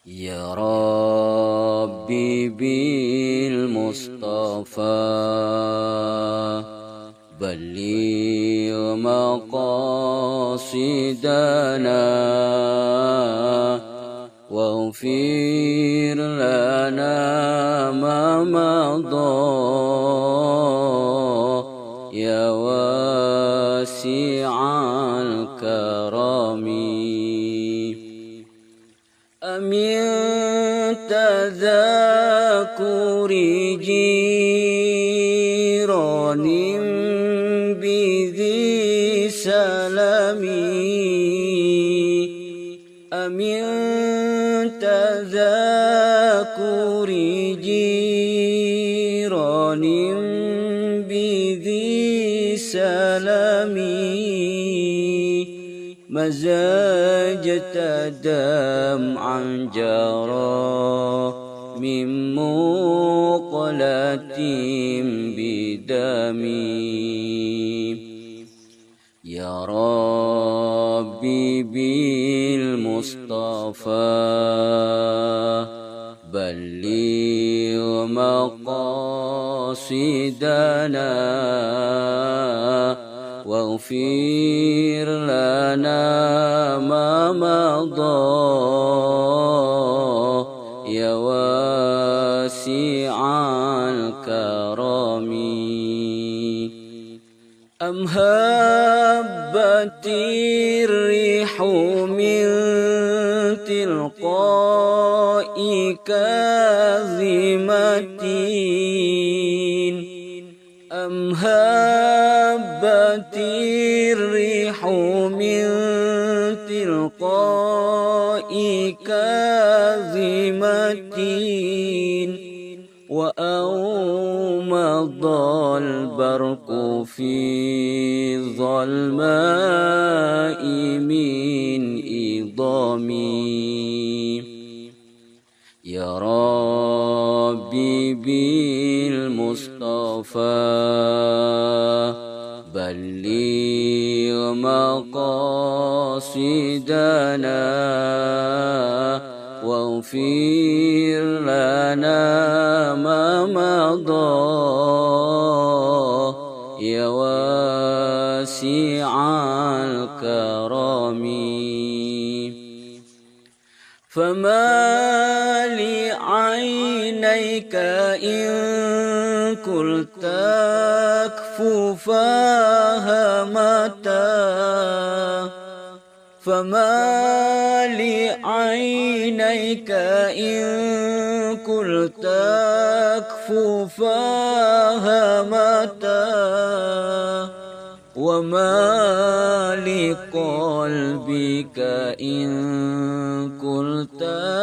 يا ربي بالمصطفى بلغ مقاصدنا واغفر لنا ما مضى يا واسع الكرم. أمن تذاكر جيران بذي سلام أمن تذاكر جيران بذي سلام مزاجت دمعا جرى من مقلة بدمي. يا ربي بالمصطفى بلغ مقاصدنا واغفر لنا ما مضى يا واسع الكرم. أم هبت الريح من تلقاء كاظمة أم هبت الريح من تلقاء كاظمة وأومض البرق في الظلماء من إضامي. يا ربي بالمصطفى بلغ مقاصدنا واغفر لنا ما مضى يا واسع الكرم. فما لعينيك إن قلت أكففاها متى فما لعينيك إن قلت أكففاها متى وما لقلبك إن قلت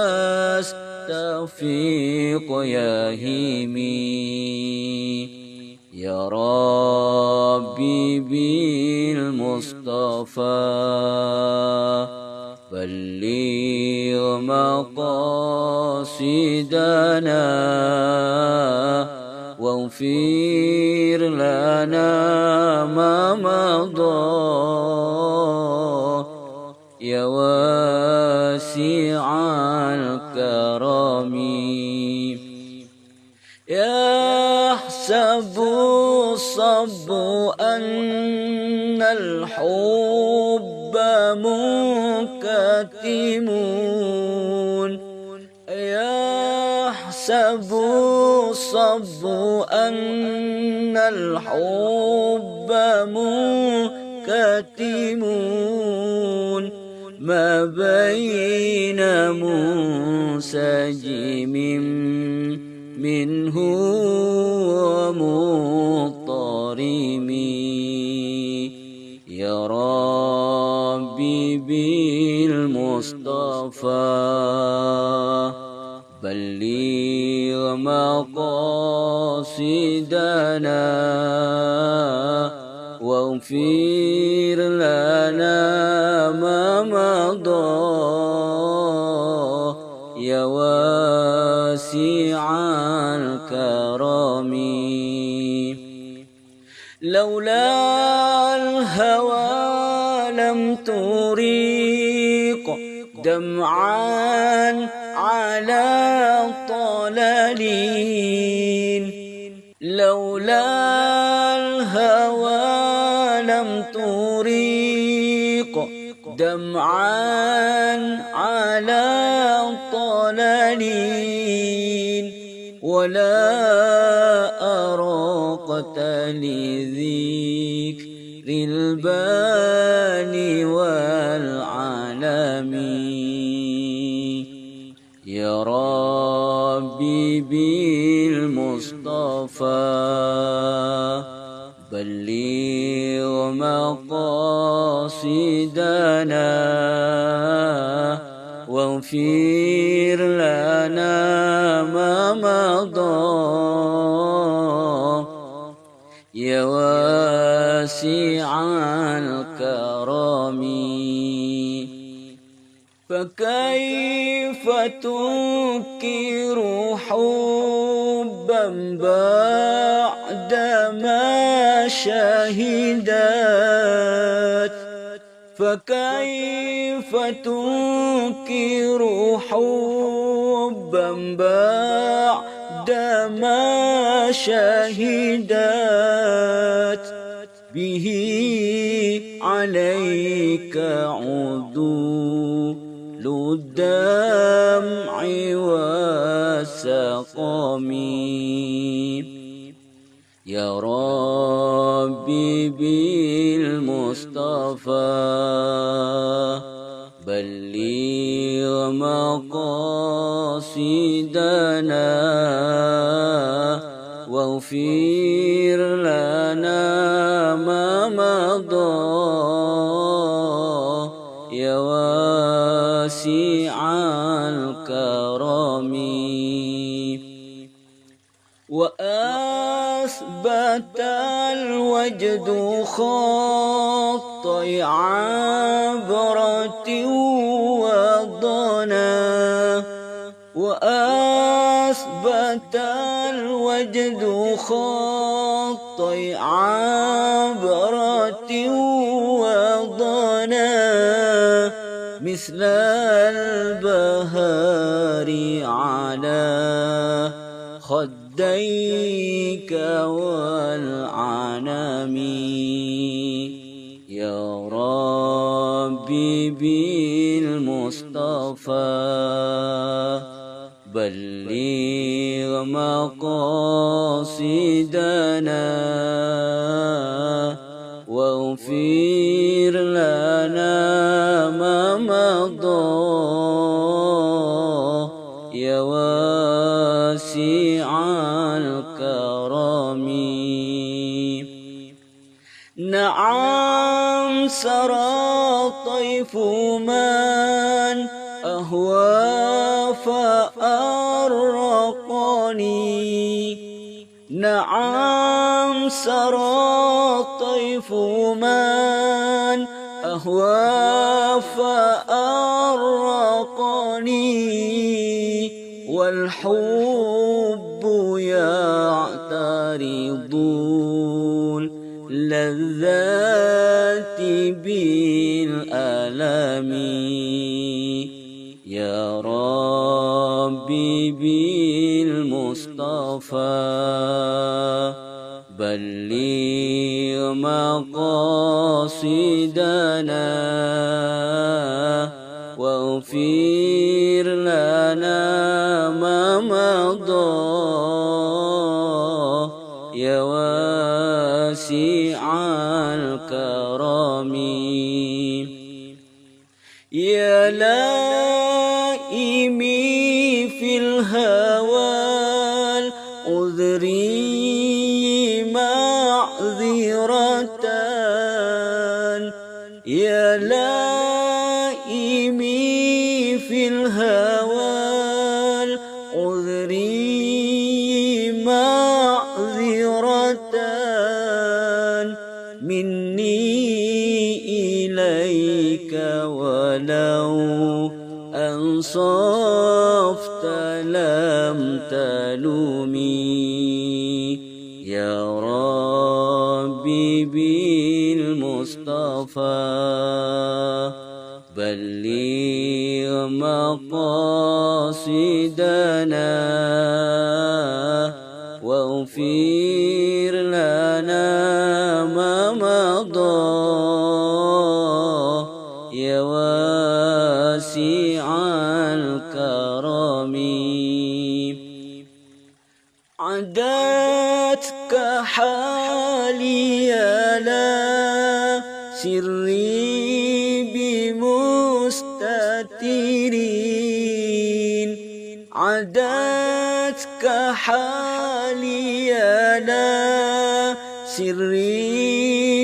أستفيق يهيمي. يا ربي بالمصطفى بلغ مقاصدنا واغفر لنا ما مضى يا واسع الكرم. يحسب الصب أن الحب منكتم يحسب الصب أن الحب منكتم ما بين منسجم منه ومضطرم. يا ربي بالمصطفى بلغ مقاصدنا واغفر لنا ما مضى يا واسع الكرم. لولا الهوى لم تريق دمعا على طلالين لولا الهوى لم تريق دمعا على طلالين ولا أراقت لذكر الباني والعالم يا ربي بالمصطفى بلغ مقاصدنا واغفر لنا ما مضى يا واسع الكرم فكيف تنكر حبا بعدما شهدت فكيف تنكر حبا بعدما شهدت به عليك عدول الدمع والسقم يا ربي بالمصطفى بلغ مقاصدنا واغفر لنا ما مضى يا واسع الكرم وأثبت الوجد خطي عبرة وضنا وأثبت الوجد خطي عبرة وضنا مثل البهار على خديك والعنم يا ربي بالمصطفى بلغ مقاصدنا واغفر لنا ما مضى يا واسع الكرم نعم سرى طيف من أهوى فأرقني نعم سرى طيف من أهوى فأرقني والحب يعترض اللذات بالألم يا ربي بالمصطفى بلغ مقاصدنا واغفر لنا ما مضى يا واسع الكرم يا لائمي في الهوى العذري معذرة يا لائمي في الهوى العذري معذرة مني إليك ولو أنصفت لم تلومي يا ربي بالمصطفى بلغ مقاصدنا واغفر لنا ما مضى يا واسع الكرم. عدتك حالي لا سري بمستترين، عدتك حالي لا سري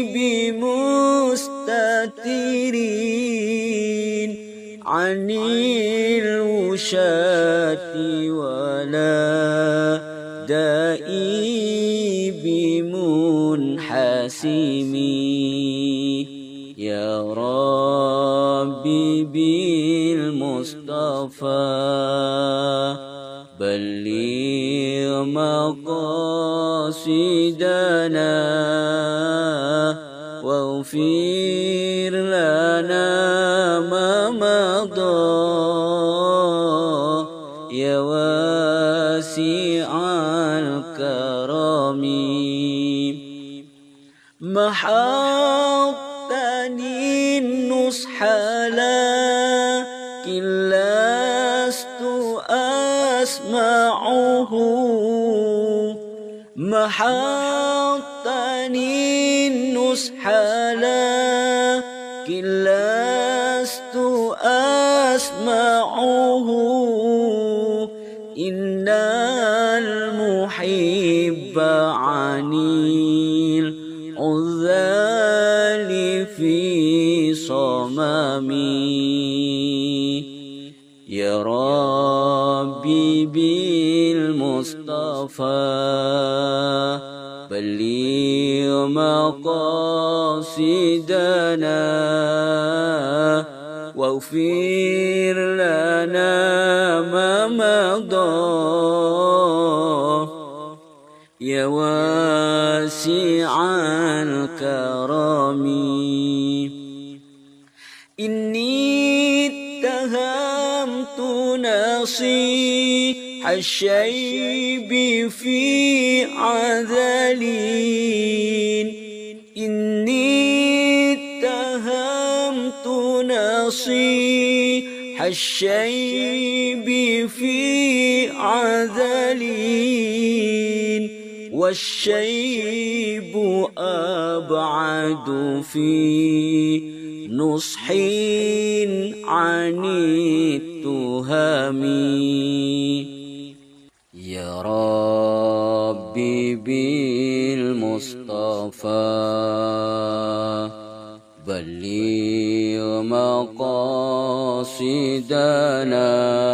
بمستترين، عن الوشاة ولا دائي بمنحسم. يا ربي بالمصطفى بلغ مقاصدنا واغفر لنا ما مضى يا واسع الكرم. محوتني النصح لكن لست أسمعه، محوتني النصح لكن لست أسمعه، إن المحب عن العذال في صممي. يا ربي بالمصطفى بلغ مقاصدنا واغفر لنا ما مضى يا واسع الكرم. إني اتهمت نصيح الشيب في عذلين، إني اتهمت نصيح الشيب في عذلين، والشيب أبعد في نصح عن التهم. يا ربي بالمصطفى بلغ مقاصدنا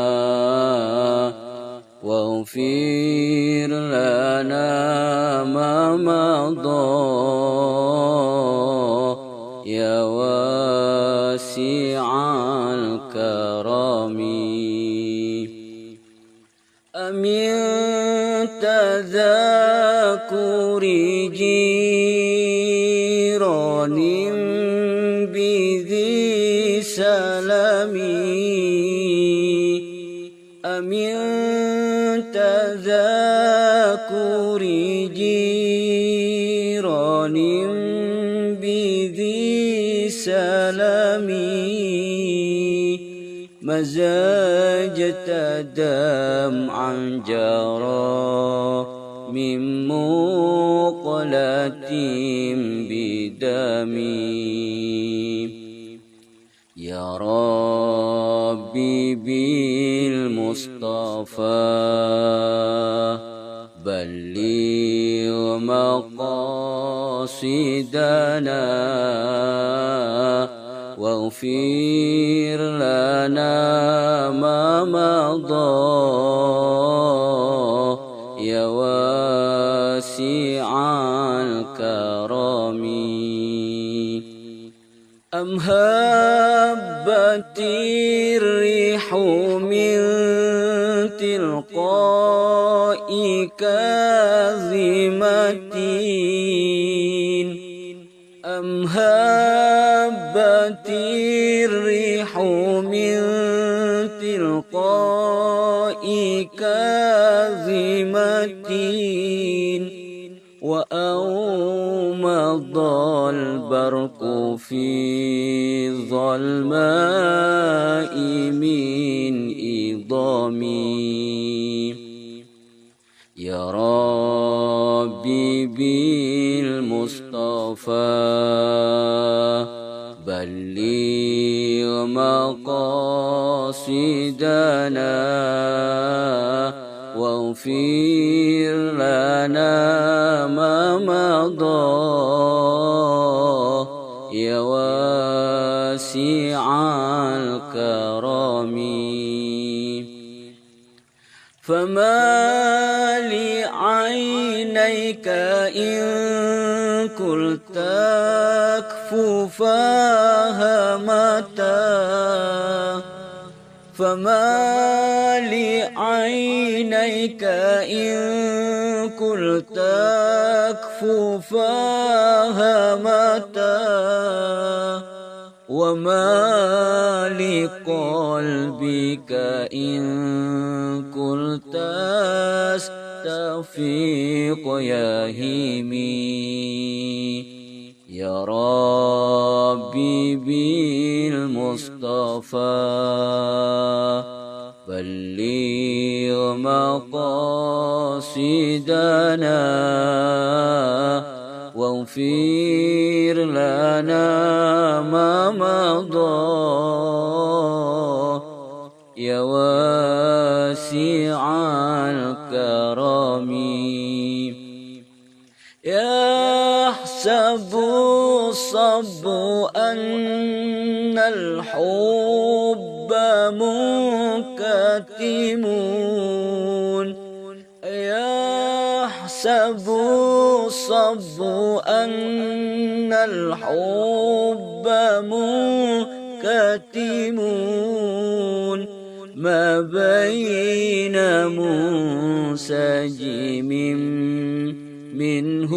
واغفر لنا ما مضى يا واسع الكرم. أمن تذاكر جيران بذي سلم، أمن تذاكر جيران بذي سلم، مزاجة دمعا جرى من مقلة بدمي. يا ربي بالمصطفى بلغ مقاصدنا واغفر لنا ما مضى يا واسع الكرم. أم هبت الريح من تلقاء كاظمة، أم هبت الريح من كاظمة وأومض البرق في ظلماء من إضامي يا ربي بالمصطفى بلغ مقاصدنا واغفر لنا ما مضى يا واسع الكرم فما لعينيك إن قلت كفوفها متى فما لعينيك إن قلت كفوفها متى وما لقلبك إن قلت استفيق يا هيمي يا ربي بالمصطفى بلغ مقاصدنا واغفر لنا ما مضى يا واسع الكرم يحسب الصب أن الحب منكتم يحسب الصب أن الحب منكتم ما بين منسجم منه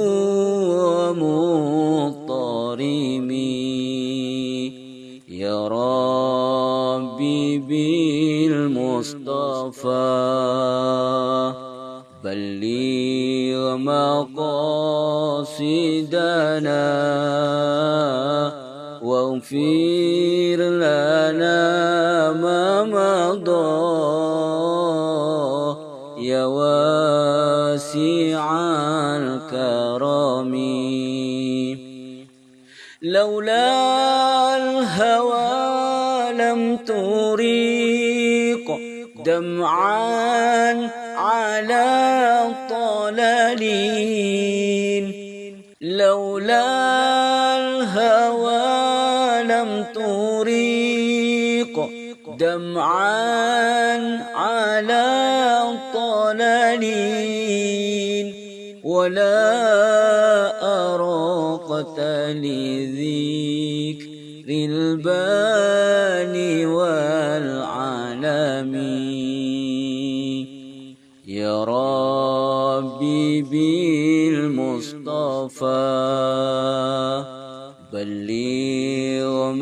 ومضطرم يا ربي بالمصطفى بلغ مقاصدنا واغفر لنا ما مضى يا واسع الكرم لولا الهوى لم تريق دمعا على طلالين لولا الهوى لم تريق دمعا على طلالين ولا أراقت لذكر الباني والعالمين يا ربي بالمصطفى بلغ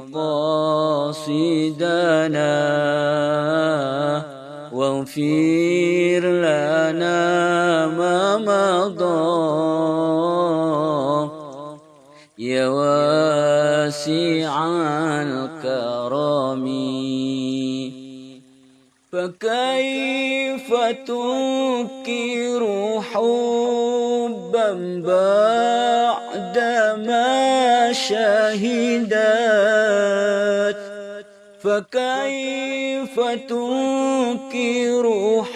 مقاصدنا واغفر لنا ما مضى يا واسع الكرم فكيف تنكر حبا بعدما شهدت فكيف تنكر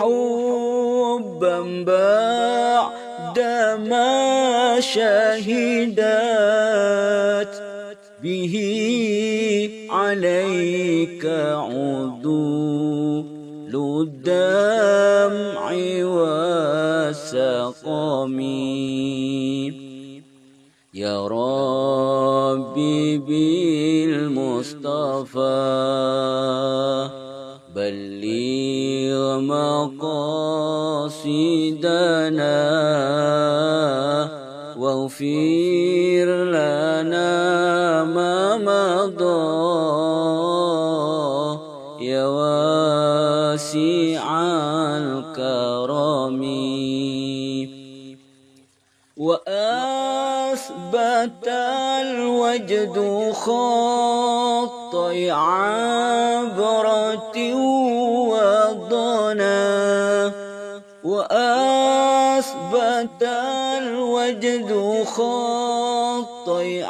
حبا بعدما شهدت به عليك عدول الدمع والسقم يا ربي بالمصطفى بلغ مقاصدنا واغفر لنا ما مضى يا واسع الكرم وأثبت الوجد خطي عبرة وضنا وأثبت الوجد خطي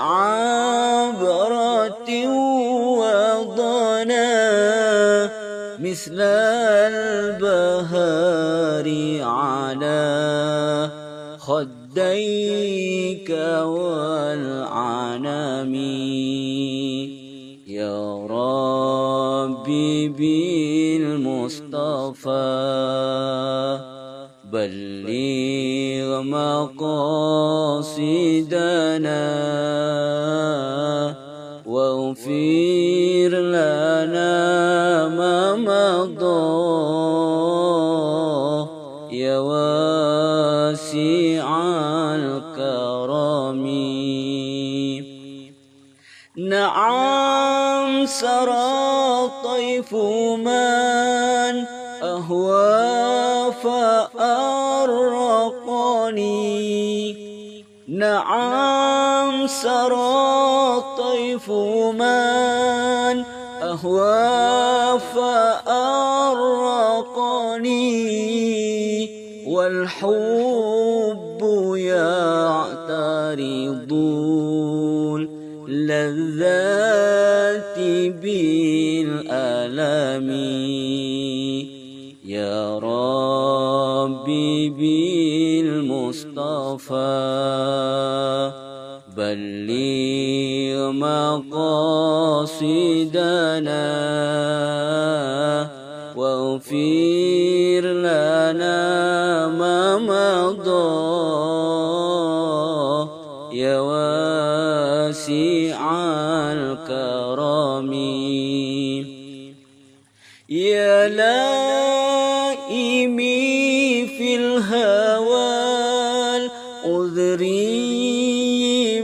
عبرة وضنا مثل البهار على خديك والعنم يا ربي بالمصطفى بلغ مقاصدنا واغفر لنا ما مضى يا واسع الكرم نعم سرى طيف من أهوى فأرقني نعم سرى طيف من أهوى فأرقني والحب يعترض اللذات بالألم يا ربي بالمصطفى بلغ مقاصدنا واغفر لنا ما مضى يا واسع الكرم يا لائمي في الهوى العذري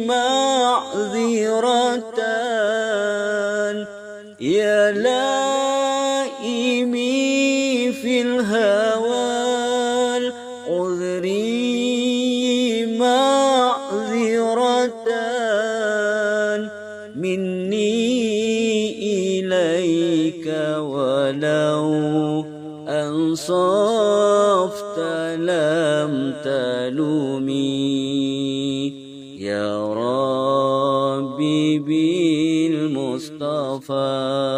معذرة يا لائمي في الهوى العذري معذرة مني إليك ولو أنصفت لم تلومي يا ربي بالمصطفى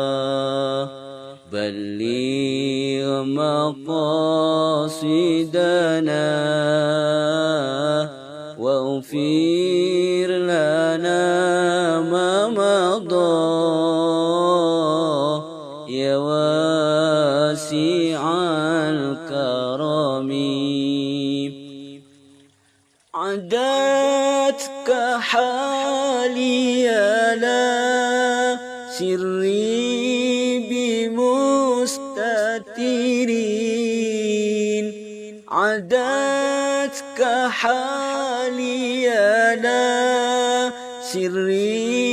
بلغ مقاصدنا واغفر لنا ما مضى يا واسع الكرم عدتك حالي لا سري بمستترين عدتك حالي لا سري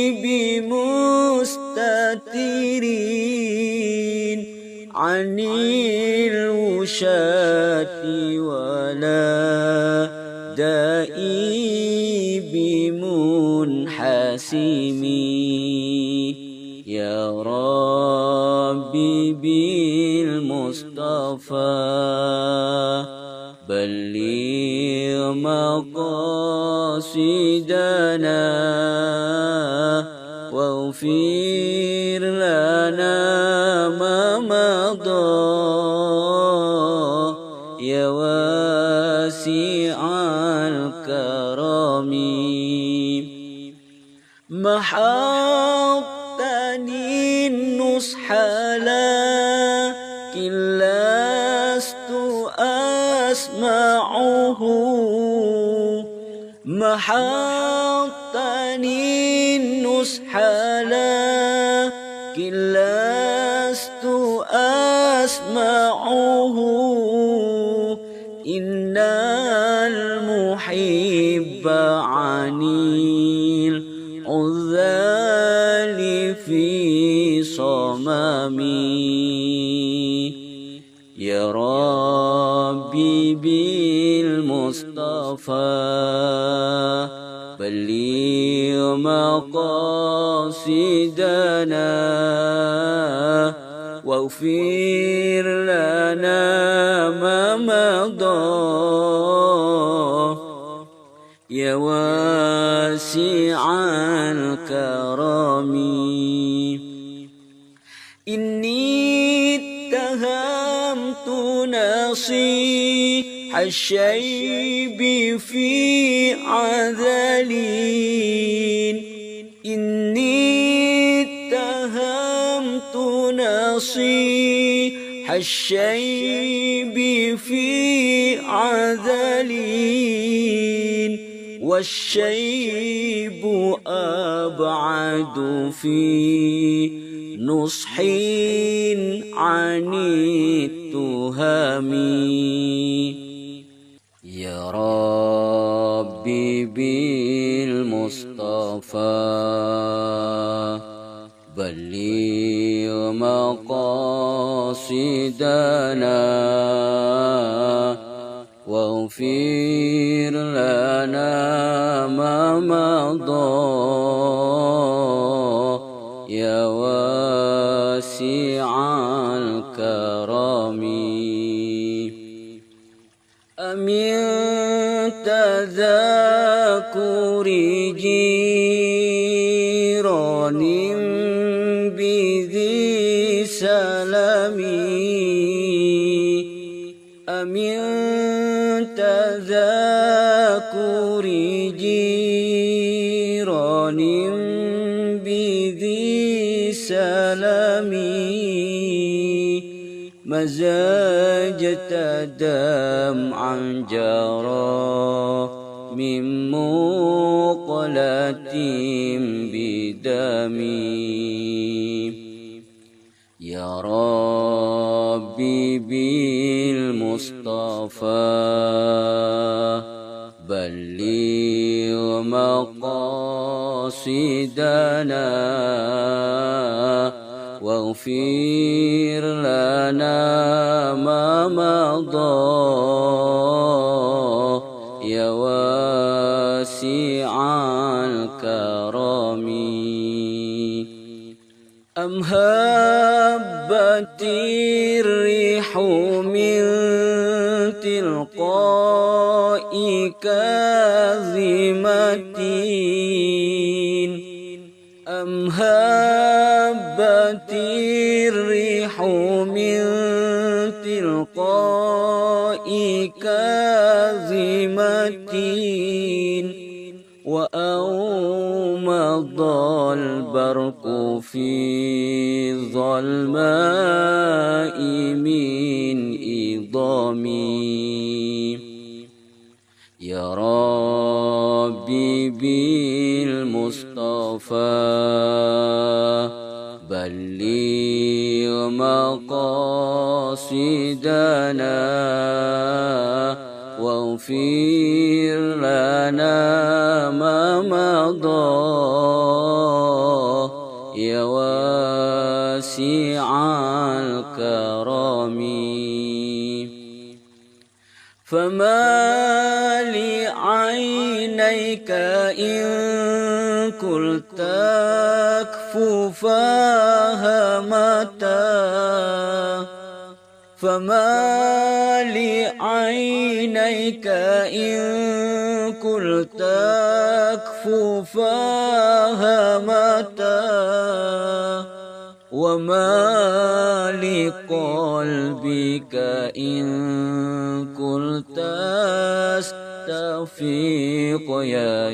بمستترين عن الوشاة ولا دائي بمنحسمي يا ربي بالمصطفى بلغ مقاصدنا واغفر لنا ما مضى يا واسع الكرم محضني النصح لكن لست أسمعه محضني النصح لكن لست أسمعه إن المحب عن العذال في صممي يا ربي بالمصطفى بلغ مقاصدنا واغفر لنا ما مضى يا واسع الكرم. إني اتهمت نصيح الشيب في عذلين. إني اتهمت نصيح الشيب في عذلين والشيب أبعد في نصح عن التهم. يا ربي بالمصطفى بلغ مقاصدنا واغفر لنا ما مضى يا واسع الكرم. أمن تذاكر جيران بذي سلم. أمن تذاكر جيران بذي سلم مزاجت دمعا جرى من مقلة بدمي. يا ربي بالمصطفى بلغ مقاصدنا واغفر لنا ما مضى يا واسع الكرم. أم هبت الريح من تلقاء كاظمة. أم هبت الريح من تلقاء كاظمة وأومض البرق في الظلماء من إضامي. يا ربي بالمصطفى بلغ مقاصدنا واغفر لنا ما مضى يا واسع الكرم. فما لعينيك إن قلت أكففاها متى. فما لعينيك إن قلت أكففاها متى. وما لقلبك إن قلت أستفيق يا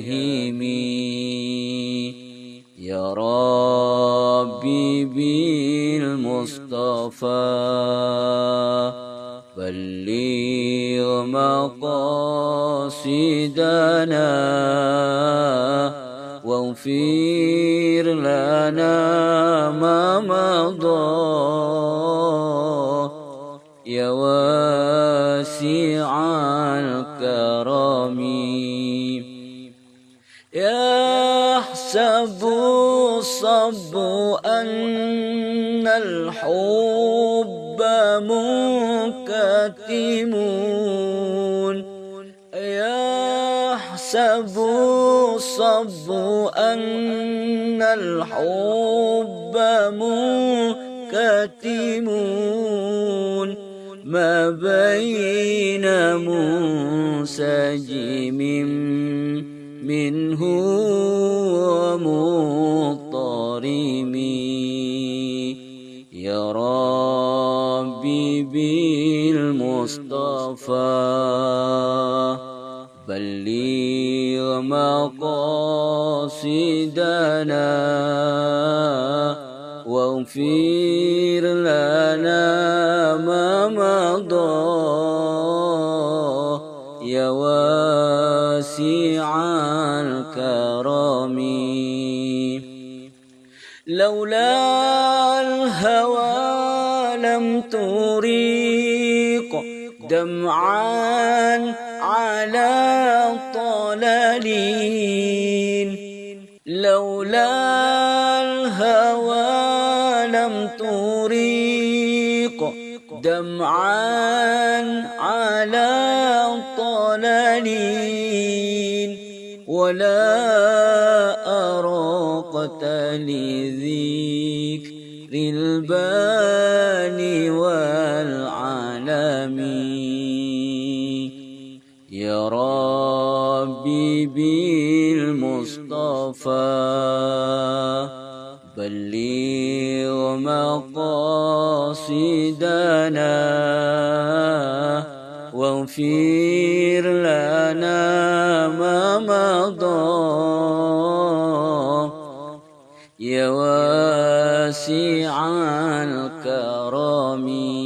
هيمي. يا ربي بالمصطفى بلغ مقاصدنا واغفر لنا ما مضى يا واسع الكرم. يحسب الصب أن الحب منكتمون يحسب الصب أن الحب منكتمون ما بين منسجم منه ومضطرم يا ربي بالمصطفى بلغ مقاصدنا واغفر لنا ما مضى يا واسع الكرم لولا الهوى لم تريق دمعا على طلالين لولا الهوى لم تريق دمعا على طلالين ولا أراقت لذكر الباني والعالم يا ربي بالمصطفى بلغ مقاصدنا واغفر لنا ما مضى يا واسع الكرم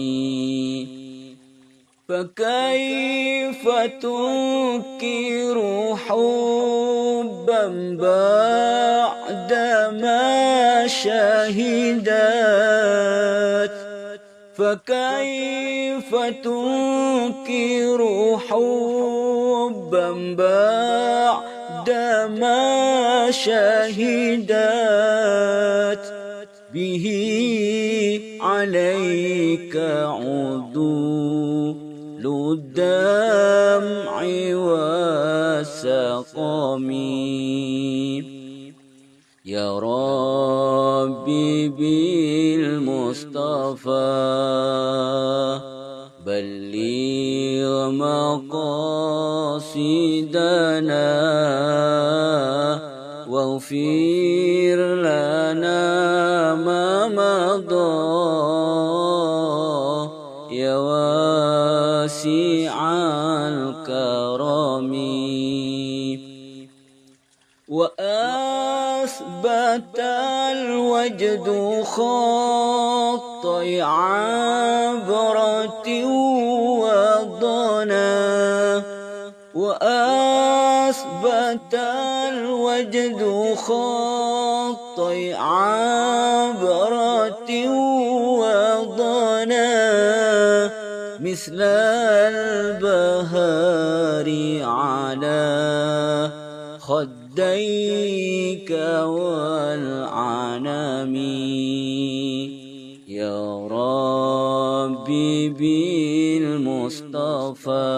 فكيف تنكر حبا بعدما شهدت فكيف تنكر حبا بعدما شهدت به عليك عدول الدمع والسقم يا ربي بالمصطفى بلغ مقاصدنا واغفر لنا ما مضى يا واسع الكرم وأثبت الوجد خطي عبرة وضنا وأثبت الوجد خطي عبرة وضنا مثل البهار على خديك والعنم يا ربي بالمصطفى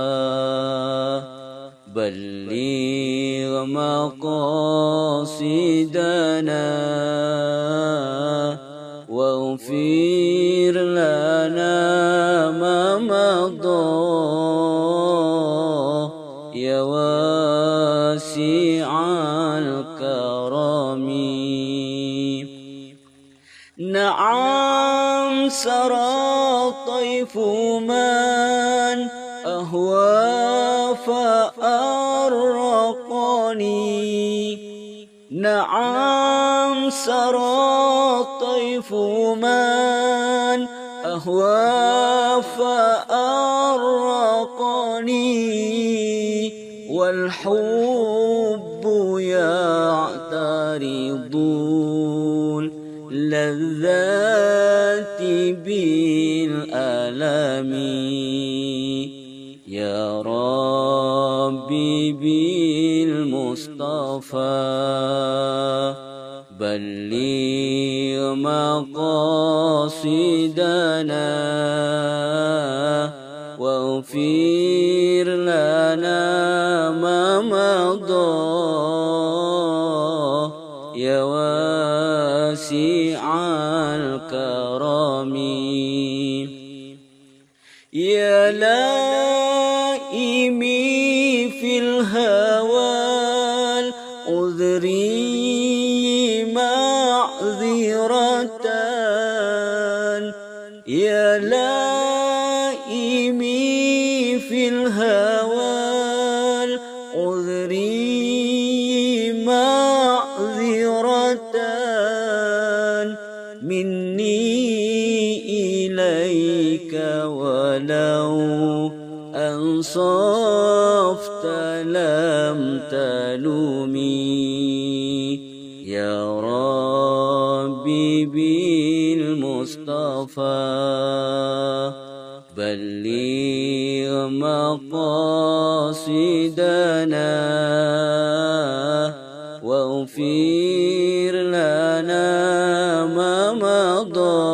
بلغ مقاصدنا واغفر لنا ما مضى يا واسع الكرم نعم سرى طيف من أهوى فأرقني نعم سرى طيف من أهوى فأرقني والحب يعترض اللذات بالألم يا ربي بالمصطفى بلغ مقاصدنا واغفر لنا ما مضى يا واسع الكرم يا لائمي في الهوى العذري معذرة يا لائمي في الهوى العذري معذرة مني إليك ولو أنصفت لم تلومي يا ربي بالمصطفى بلغ مقاصدنا واغفر لنا ما مضى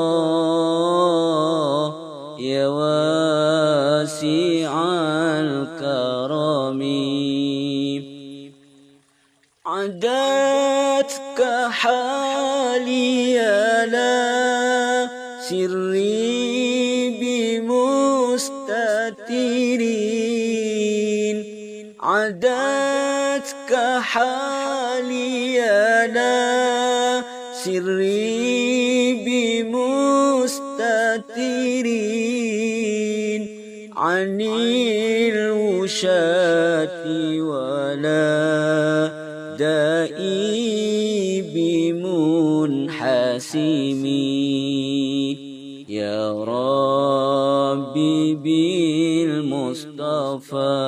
يا واسع الكرم عدتك حالي لا سري بمستترين عدتك حالي لا سري بمستترين عن الوشاة ولا دائي بمنحسمين يا ربي بالمصطفى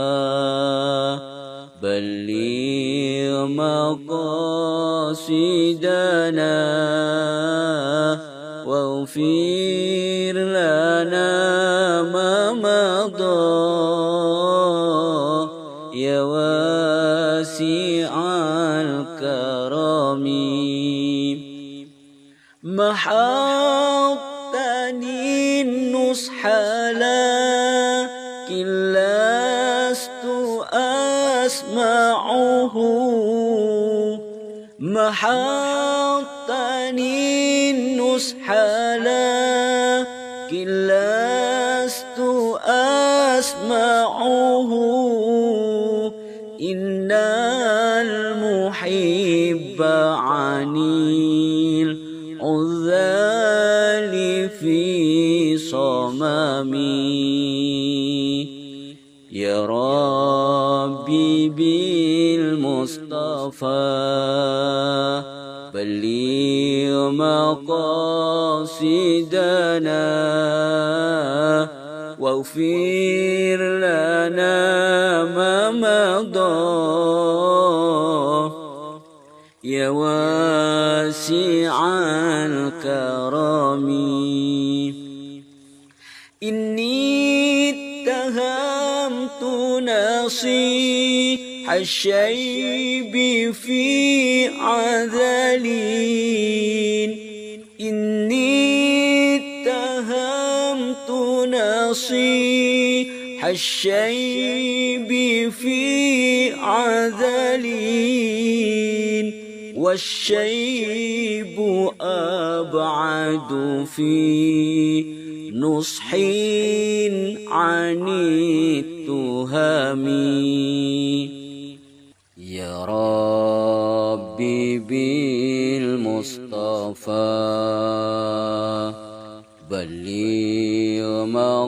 بلغ مقاصدنا واغفر لنا ما مضى يا واسع الكرم محوتني النصح لكن لست أسمعه محوتني النصح لكن لست أسمعه إن المحب عن العذال في صممي يا ربي بالمصطفى بلغ مقاصدنا واغفر لنا ما مضى يا واسع الكرم إني اتهمت نصيح الشيب في عذلين إني اتهمت نصيح الشيب في عذلين والشيب أبعد في نصح عن التهم يا ربي بالمصطفى بلغ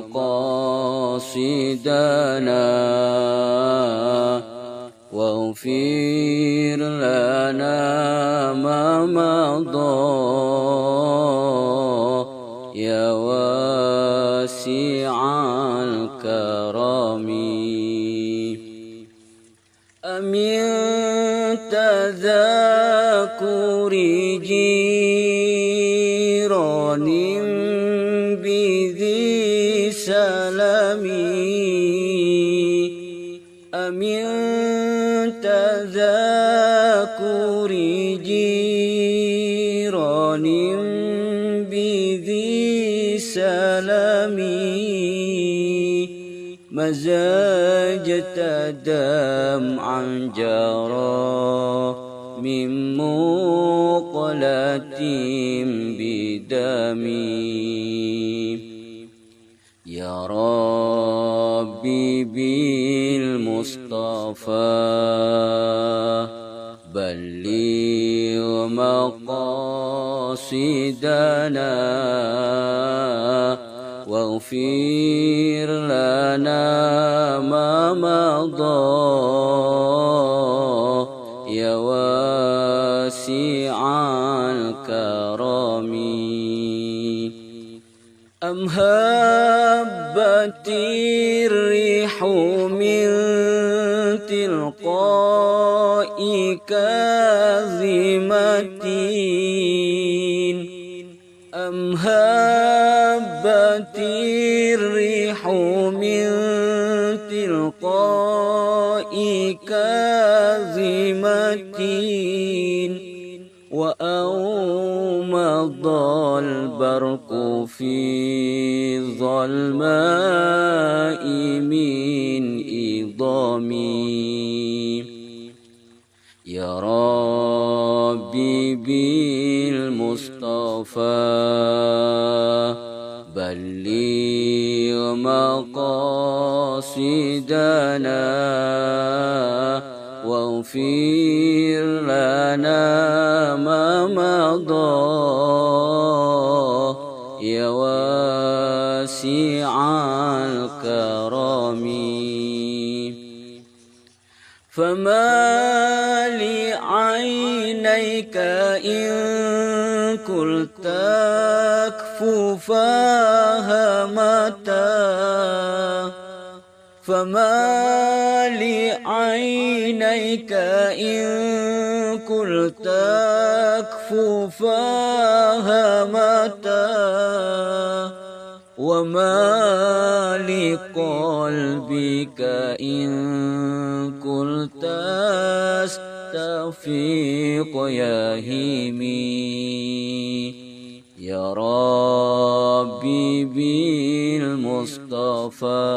مقاصدنا واغفر لنا ما مضى يا واسع الكرم أمن تذاكر جيران بذي سلام أمن تذاكر جيران قيران بذي سلام مزاجة دمعا جرى من مقلة بدمي يا ربي بالمصطفى بلغ مقاصدنا واغفر لنا ما مضى يا واسع الكرم أم هبت الريح من تلقاء كاظمة أم هبت الريح من تلقاء كاظمة وأومض البرق في الظلماء من إضامي يا ربي بالمصطفى بلغ مقاصدنا واغفر لنا ما مضى يا واسع الكرم فما لعينيك إن قلت أكففاها متى فما لعينيك إن قلت أكففاها متى وما لقلبك إن قلت أستفيق يهيمي يا ربي بالمصطفى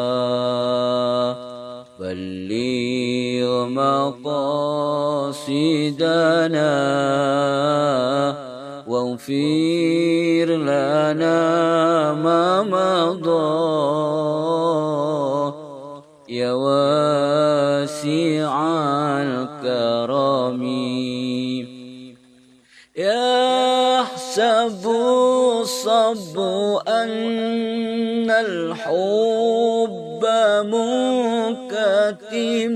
بلغ مقاصدنا واغفر لنا ما مضى يا واسع الكرم يحسب الصب أن الحب منكتم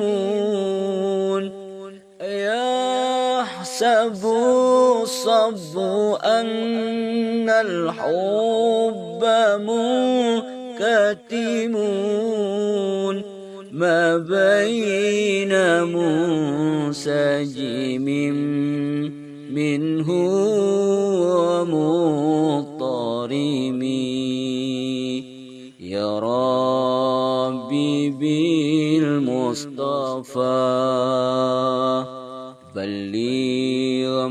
يحسب الصب أن الحب منكتم ما بين منسجم منه ومضطرم يا ربي بالمصطفى بلغ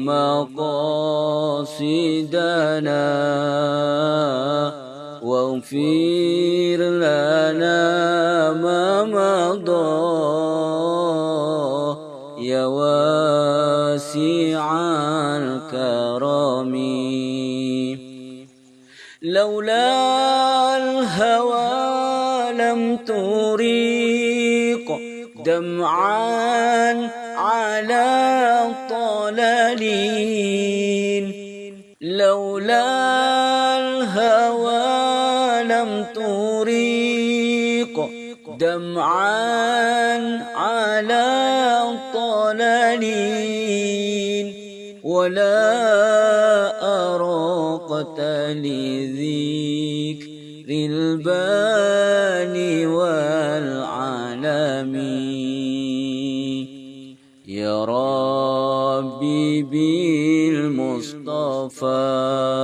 مقاصدنا واغفر لنا ما مضى يا واسع الكرم لولا الهوى لم تريق دمعا على طلالين لولا الهوى لم تريق دمعا على طلالين ولا أراقت لذكر الباني والعالمين يا ربي بالمصطفى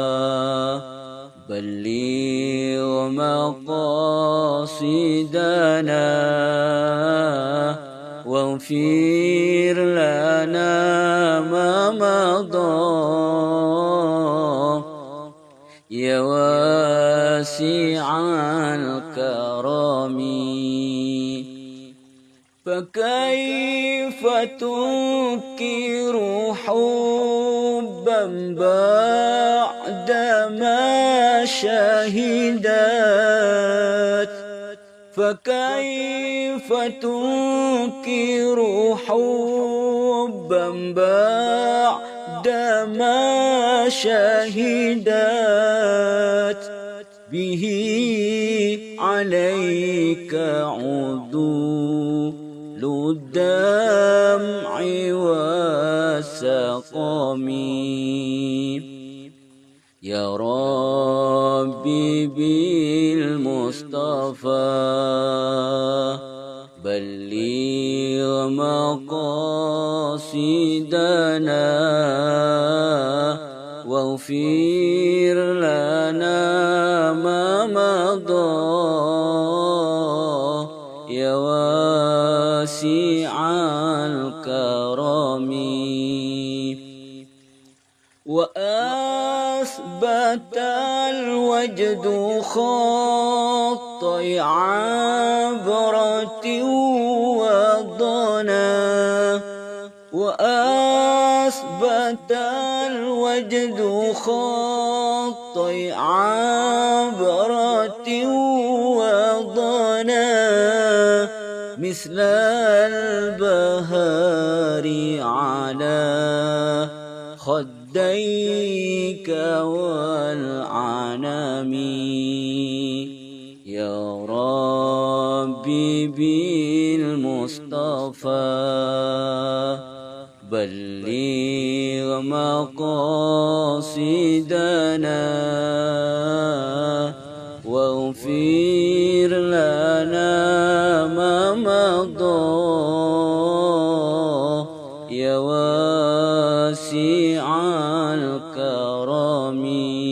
بلغ مقاصدنا واغفر لنا ما مضى واسع الكرم. فكيف تنكر حبا بعدما شهدت؟ فكيف تنكر حبا بعدما شهدت؟ به عليك عدول الدمع والسقم. يا ربي بالمصطفى بلغ مقاصدنا واغفر لنا ما مضى يا واسع الكرم. وأثبت الوجد خطي عبرة وضنا. وأثبت الوجد خطي عبرة وضنا مثل البهار على خديك والعنم. يا ربي بالمصطفى بلغ مقاصدنا واغفر لنا ما مضى يا واسع الكرم.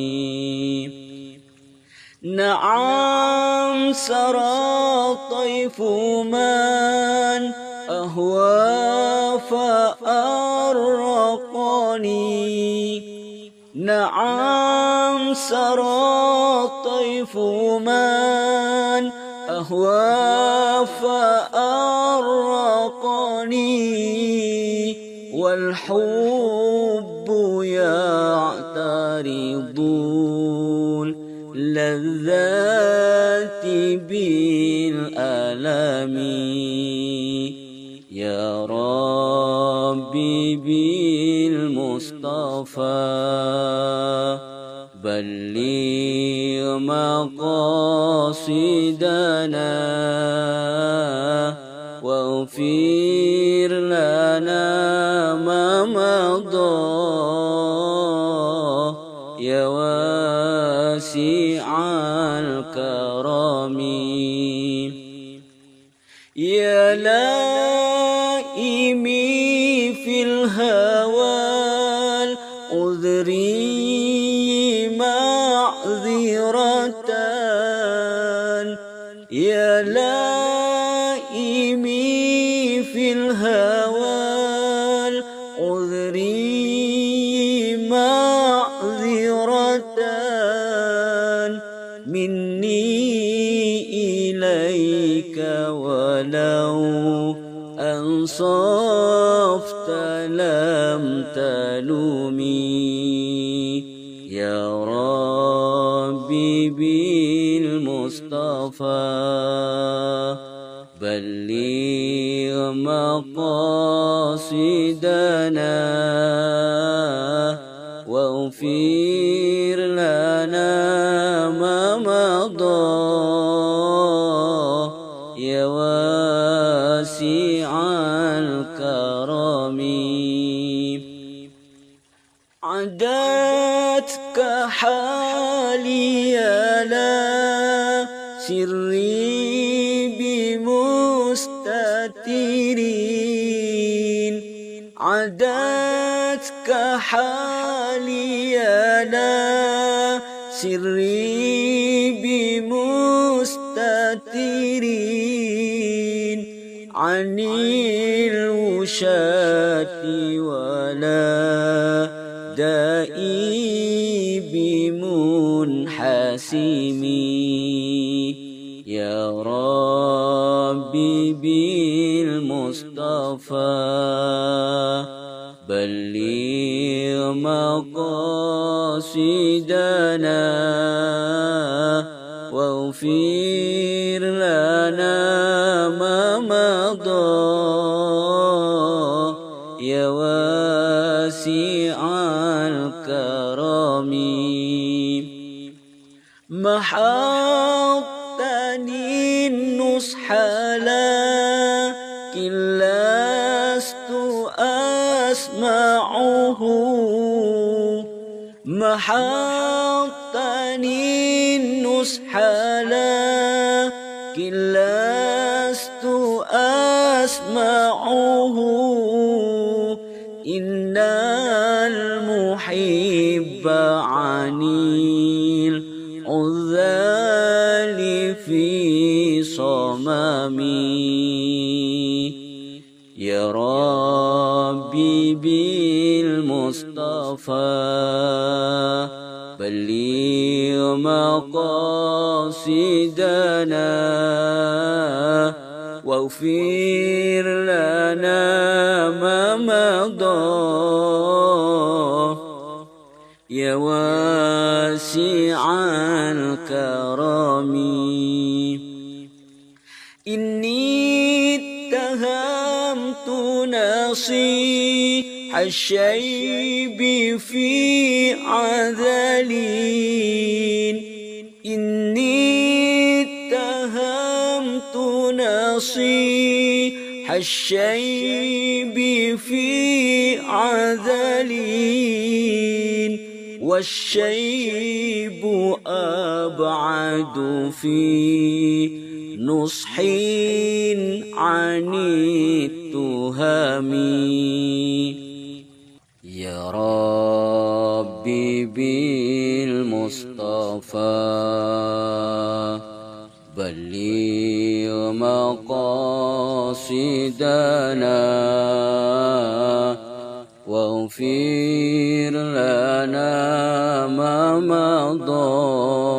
نعم سرى طيف من أهوى فأرقني. نعم سرى طيف من أهوى فأرقني والحب يعترض اللذات بالألم. يا ربي بالمصطفى بلغ مقاصدنا واغفر لنا ما مضى يا واسع الكرم. يا لائمي في الهوى العذري معذرة. يا لائمي في الهوى العذري معذرة مني إليك ولو أنصفت لم تلومي. يا ربي بالمصطفى بلغ مقاصدنا واغفر لنا ما مضى يا واسع الكرم. عدتك حالي لا سري بمستترين. عدتك حالي لا سري بمستترين عن الوشاة ولا دائي بمنحسمين. بالمصطفى بلغ مقاصدنا واغفر لنا ما مضى يا واسع الكرم محوتني النصح لكن لست أسمعه محوتني النصح لكن لست أسمعه إن المحب عني العذال في صممي يا ربي بالمصطفى بلغ مقاصدنا واغفر لنا ما مضى يا واسع الكرم إني اتهمت نصيح الشيب في عذلين إني اتهمت نصيح الشيب في عذلين والشيب أبعد في نصح عن التهم يا ربي بالمصطفى بلغ مقاصدنا واغفر لنا ما مضى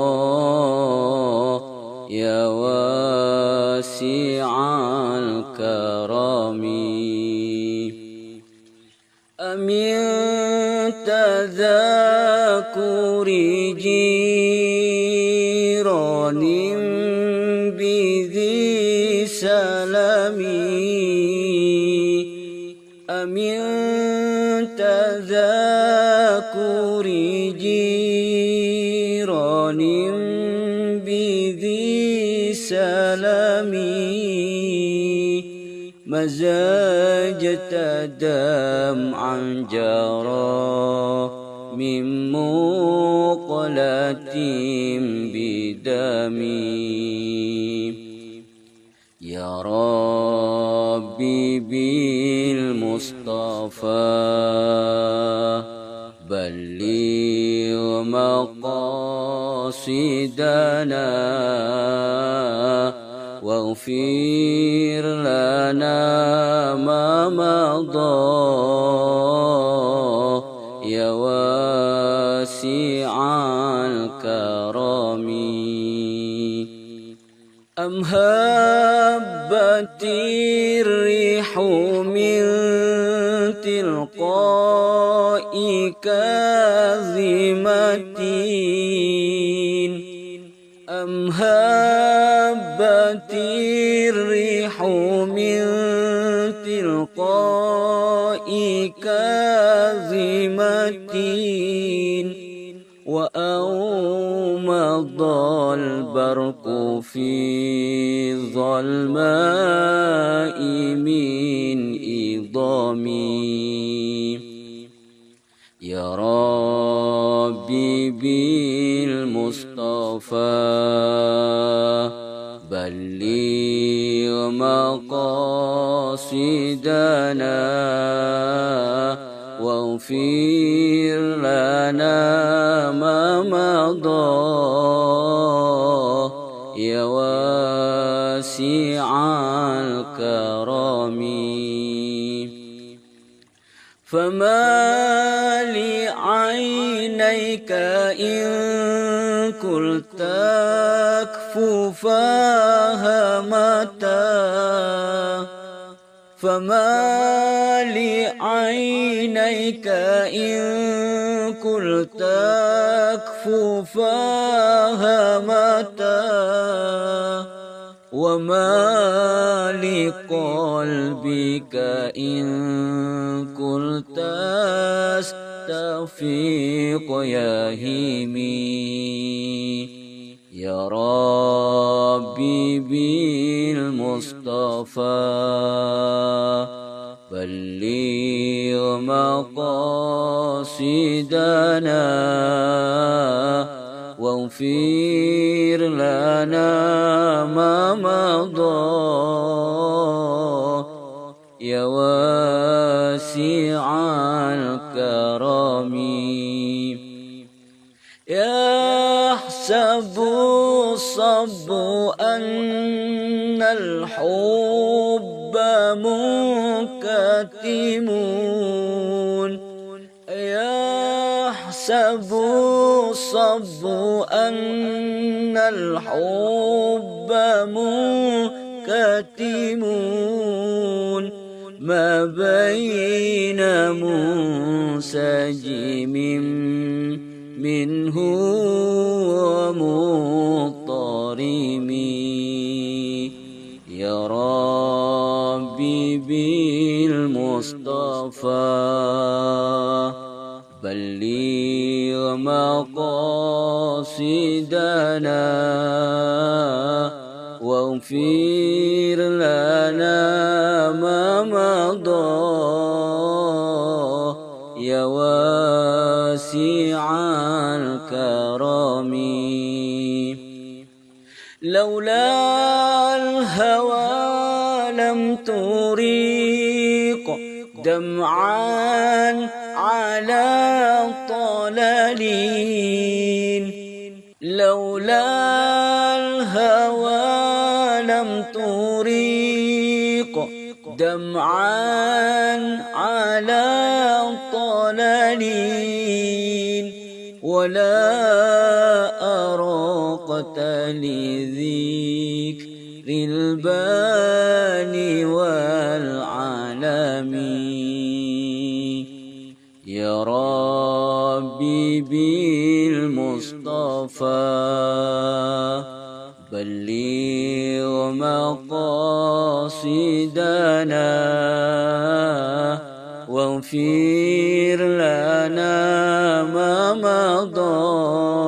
يا واسع الكرم أمن تذاكر جيران بذي سلم أمن تذاكر جيران بذي سلم مزاجة دمعا جرى من مقلة بدمي يا ربي بالمصطفى بلغ مقاصدنا واغفر لنا ما مضى يا واسع الكرم أم هبت الريح من تلقاء كاظمة أم هبت الريح من تلقاء كاظمة وأومض البرق في الظلماء من إضامي يا ربي بالمصطفى بلغ مقاصدنا واغفر لنا ما مضى يا واسع الكرم فما لعينيك إن قلت تكفو فهمتا فما لعينيك إن قلت أكففاها متى وما لقلبك إن قلت استفيق يا هيمي يا ربي بالمصطفى بلغ مقاصدنا واغفر لنا ما مضى يا واسع الكرم يحسب الصب أن الحب منكتم يحسب الصب أن الحب منكتم ما بين منسجم منه ومضطرم يا ربي بالمصطفى بلغ مقاصدنا واغفر لنا ما مضى يا واسع الكرم لولا الهوى لم تريق دمعا على طلالين لولا الهوى لم تريق دمعا على طلالين ولا أراقت لذكر الباني والعالمين يا ربي بالمصطفى بلغ مقاصدنا واغفر لنا ما مضى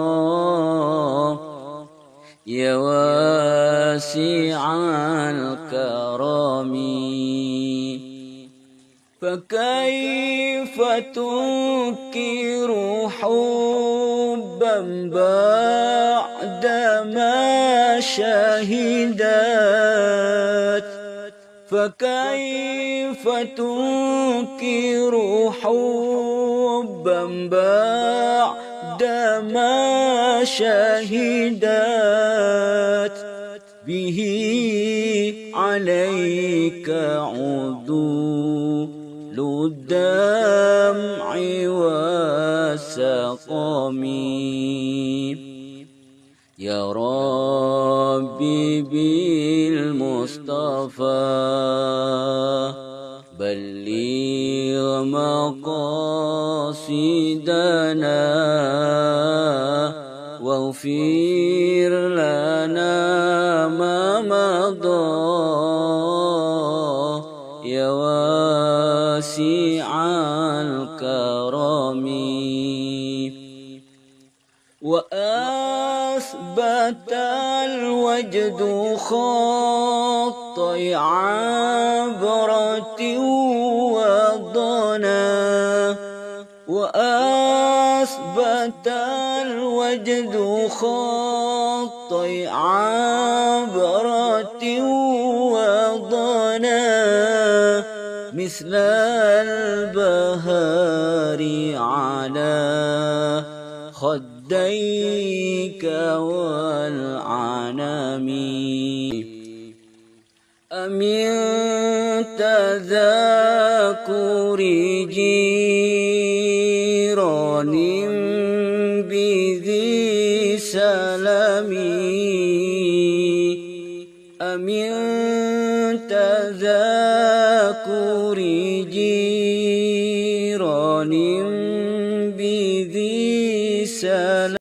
يا واسع الكرم فكيف تنكر حبا بعدما شهدت فكيف تنكر حبا بعدما شهدت به عليك عدول الدمع والسقم يا ربي بالمصطفى بلغ مقاصدنا واغفر لنا ما مضى يا واسع الكرم وأثبت الوجد خطي عبرة وضنا وأثبت الوجد خطي عبرة وضنا مثل البهار على خديك والعنم أمن تذاكر جيران بذي سلم أمن تذاكر جيران بذي سلام